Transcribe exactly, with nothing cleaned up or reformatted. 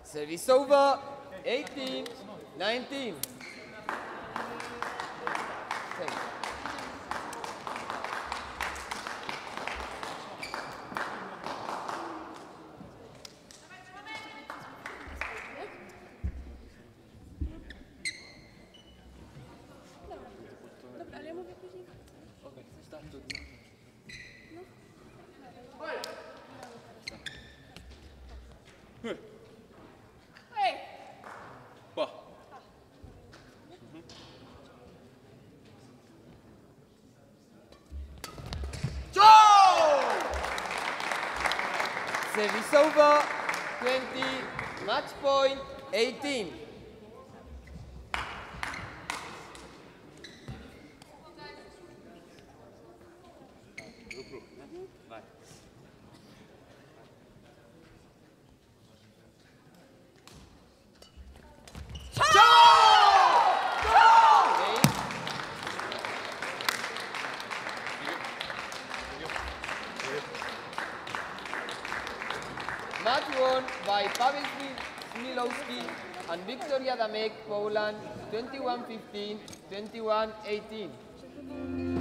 Service over. eighteen, nineteen. Thanks. Dobra, ale ja mówię później. Okay, start to Hej! Pa. Service over. twenty, match point, eighteen. Vai. Match won by Pavel Smilowski and Victoria Damek, Poland, twenty-one fifteen, twenty-one eighteen.